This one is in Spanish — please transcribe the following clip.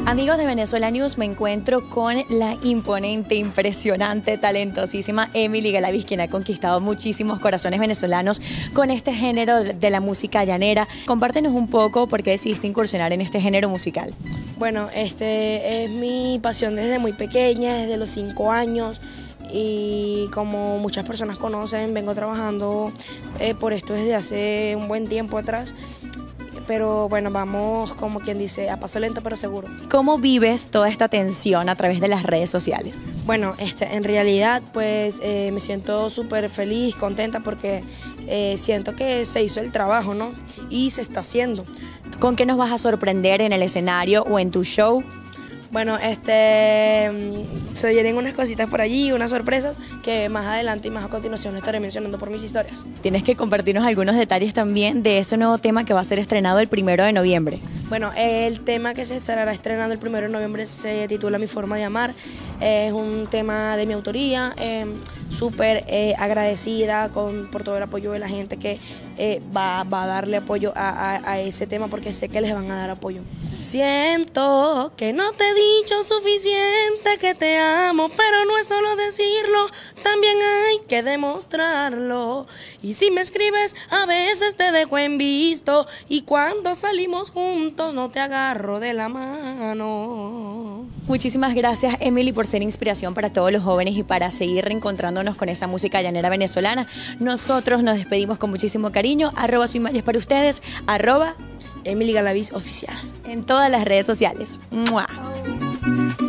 Amigos de Venezuela News, me encuentro con la imponente, impresionante, talentosísima Emily Galavis, quien ha conquistado muchísimos corazones venezolanos con este género de la música llanera. Compártenos un poco por qué decidiste incursionar en este género musical. Bueno, este es mi pasión desde muy pequeña, desde los 5 años. Y como muchas personas conocen, vengo trabajando por esto desde hace un buen tiempo atrás. Pero bueno, vamos, como quien dice, a paso lento pero seguro. ¿Cómo vives toda esta tensión a través de las redes sociales? Bueno, en realidad pues me siento súper feliz, contenta porque siento que se hizo el trabajo, ¿no? Y se está haciendo. ¿Con qué nos vas a sorprender en el escenario o en tu show? Bueno, se vienen unas cositas por allí, unas sorpresas que más adelante y más a continuación estaré mencionando por mis historias. Tienes que compartirnos algunos detalles también de ese nuevo tema que va a ser estrenado el 1 de noviembre. Bueno, el tema que se estará estrenando el 1 de noviembre se titula Mi forma de amar. Es un tema de mi autoría, súper agradecida por todo el apoyo de la gente que va a darle apoyo a ese tema porque sé que les van a dar apoyo. Siento que no te he dicho suficiente que te amo, pero no es solo decirlo, también hay que demostrarlo. Y si me escribes, a veces te dejo en visto, y cuando salimos juntos no te agarro de la mano. Muchísimas gracias, Emily, por ser inspiración para todos los jóvenes y para seguir reencontrándonos con esa música llanera venezolana. Nosotros nos despedimos con muchísimo cariño. @soymayes para ustedes, Emily Galavis Oficial. en todas las redes sociales. ¡Mua!